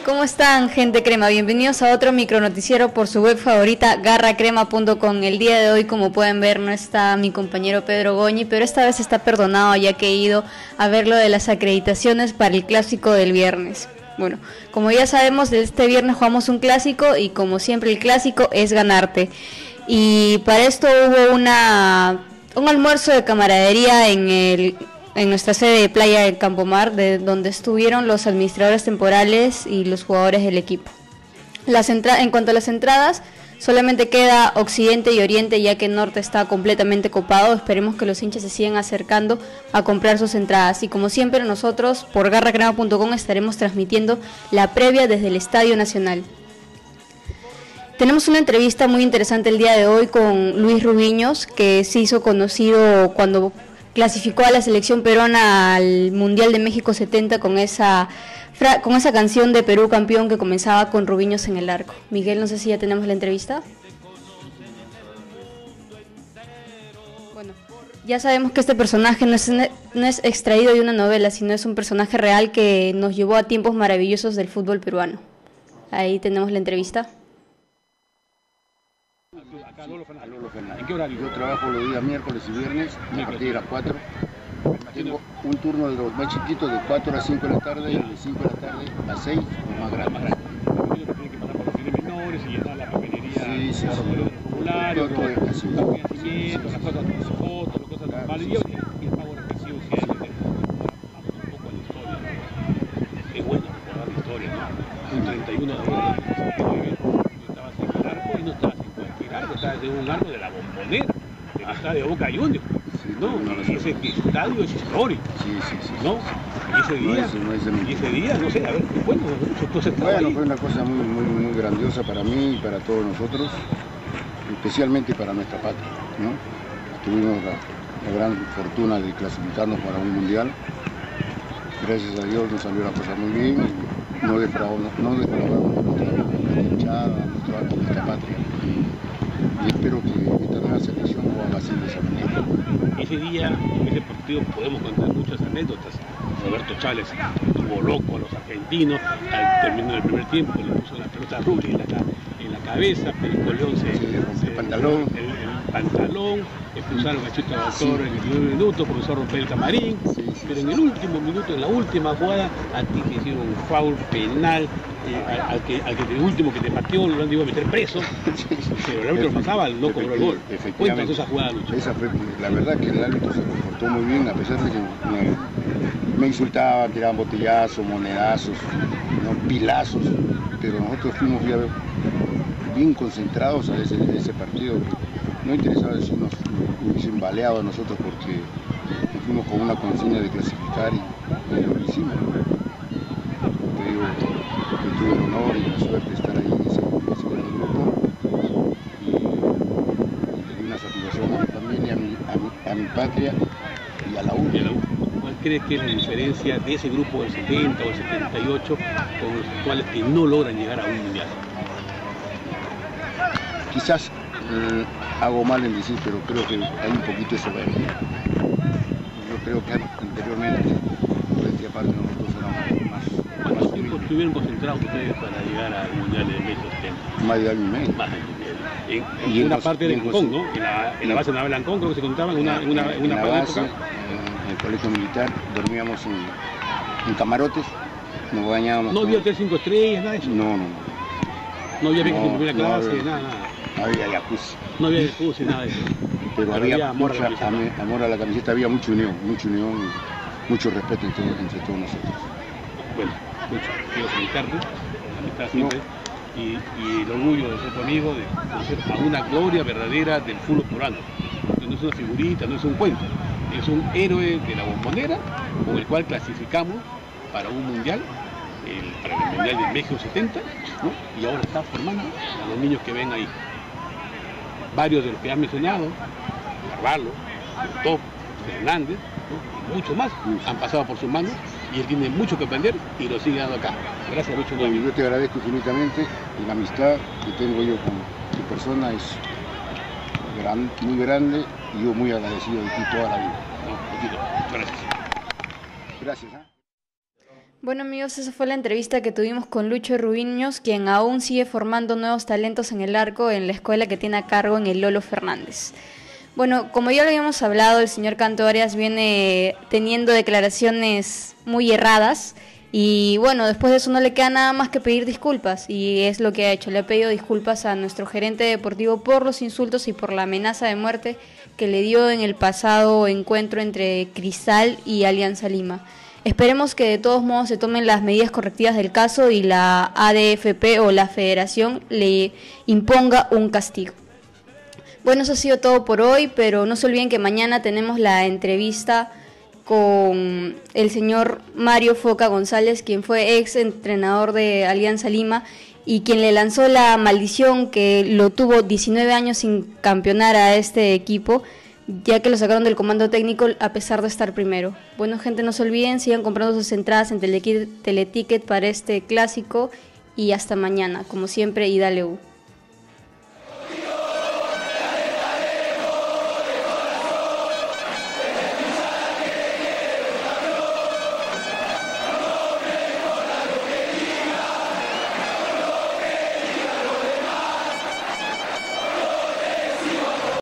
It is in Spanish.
¿Cómo están, gente crema? Bienvenidos a otro micronoticiero por su web favorita, garracrema.com. El día de hoy, como pueden ver, no está mi compañero Pedro Goñi, pero esta vez está perdonado ya que he ido a ver lo de las acreditaciones para el clásico del viernes. Bueno, como ya sabemos, este viernes jugamos un clásico y como siempre el clásico es ganarte. Y para esto hubo un almuerzo de camaradería en nuestra sede de Playa del Campomar, de donde estuvieron los administradores temporales y los jugadores del equipo. En cuanto a las entradas, solamente queda Occidente y Oriente, ya que el Norte está completamente copado. Esperemos que los hinchas se sigan acercando a comprar sus entradas. Y como siempre, nosotros por garracrema.com estaremos transmitiendo la previa desde el Estadio Nacional. Tenemos una entrevista muy interesante el día de hoy con Luis Rubiños, que se hizo conocido cuando clasificó a la selección peruana al Mundial de México 70 con esa canción de Perú campeón que comenzaba con Rubiños en el arco. Miguel, no sé si ya tenemos la entrevista. Bueno, ya sabemos que este personaje no es extraído de una novela, sino es un personaje real que nos llevó a tiempos maravillosos del fútbol peruano. Ahí tenemos la entrevista. ¿En qué horario? Yo trabajo los días miércoles y viernes a partir de las 4. Tengo un turno de los más chiquitos de 4 a 5 de la tarde y de 5 de la tarde a 6 los más grandes. Tienen que pasar por los fines menores y llenar la papelería. Sí, los formularios, todo es así. las cosas, las fotos, las cosas normales. Y el pago reflexivo si hay que un poco a la historia, ¿no? Qué bueno recordar la historia, ¿no? Un 31 de abril de 1969, tú estabas en el arco y no estabas en cualquier arco, estabas en un arco de la Bombonera, del estadio de Boca Juniors. ¿No? Y ese estadio es histórico, ¿no? Y ese día, no sé, a ver, bueno, fue una cosa muy grandiosa para mí y para todos nosotros, especialmente para nuestra patria, ¿no? Tuvimos la gran fortuna de clasificarnos para un mundial. Gracias a Dios nos salió la cosa muy bien, no defraudamos a nuestra hinchada, a nuestra patria. Y espero que esta nueva selección lo haga así de esa manera. Ese día, en ese partido, podemos contar muchas anécdotas. Roberto Chávez estuvo loco a los argentinos, al término del primer tiempo le puso la pelota rubia en la cabeza, Perico León el pantalón, expulsaron a Chito Doctor en el primer minuto, comenzó a romper el camarín, pero en el último minuto, en la última jugada, a ti te hicieron un foul penal, al que el último que te pateó lo han ido a meter preso, pero el árbitro pasaba, no cobró el gol. Cuéntanos esa jugada, Lucho. Esa fue, la verdad que el árbitro se comportó muy bien, a pesar de que me insultaban, tiraban botellazos, monedazos, ¿no? Pilazos, pero nosotros fuimos bien concentrados a ese partido. No interesaba si nos hubiesen baleado a nosotros porque fuimos con una consigna de clasificar y lo hicimos. Te digo que tuve el honor y la suerte de estar ahí en ese gran grupo y le di una satisfacción a mi familia, a mi patria y a la U. ¿Cuál crees que es la diferencia de ese grupo del 70 o el 78 con los actuales que no logran llegar a un mundial? Quizás hago mal en decir, pero creo que hay un poquito de soberbia. Yo creo que anteriormente, por parte nosotros éramos más ¿Cuánto tiempo estuvieron concentrados ustedes para llegar al mundial de México 70? Más de año y medio. Más de año y medio. En una parte de Ancón, ¿no? En la base naval Ancón, creo que se contaban en una base, época. En el colegio militar, dormíamos en camarotes, nos bañábamos. ¿No había hotel 5 estrellas, nada de eso? No. No había viajes en primera clase, nada. No había jacuzzi. No había jacuzzi, nada de eso. Pero había amor a la camiseta, había mucha unión, mucho respeto entre todos nosotros. Bueno, mucho. Quiero felicitarte, amistad siempre, y el orgullo de ser tu amigo, de ser a una gloria verdadera del fútbol peruano. No es una figurita, no es un cuento, es un héroe de la Bombonera con el cual clasificamos para un mundial, para el Mundial de México 70, ¿no? Y ahora está formando a los niños que ven ahí. Varios de los que han mencionado, Carvalho, Top, Hernández, ¿no? Y muchos más han pasado por sus manos y él tiene mucho que aprender y lo sigue dando acá. Gracias, Lucho. Bueno, yo te agradezco infinitamente y la amistad que tengo yo con tu persona es muy grande y yo muy agradecido de ti toda la vida. No, gracias. Gracias. Bueno amigos, esa fue la entrevista que tuvimos con Lucho Rubiños, quien aún sigue formando nuevos talentos en el arco en la escuela que tiene a cargo en el Lolo Fernández. Bueno, como ya lo habíamos hablado, el señor Canto Arias viene teniendo declaraciones muy erradas y bueno, después de eso no le queda nada más que pedir disculpas y es lo que ha hecho. Le ha pedido disculpas a nuestro gerente deportivo por los insultos y por la amenaza de muerte que le dio en el pasado encuentro entre Cristal y Alianza Lima. Esperemos que de todos modos se tomen las medidas correctivas del caso y la ADFP o la federación le imponga un castigo. Bueno, eso ha sido todo por hoy, pero no se olviden que mañana tenemos la entrevista con el señor Mario Foca González, quien fue ex entrenador de Alianza Lima y quien le lanzó la maldición que lo tuvo 19 años sin campeonar a este equipo, ya que lo sacaron del comando técnico a pesar de estar primero. Bueno, gente, no se olviden, sigan comprando sus entradas en Teleticket para este clásico y hasta mañana, como siempre, y dale U.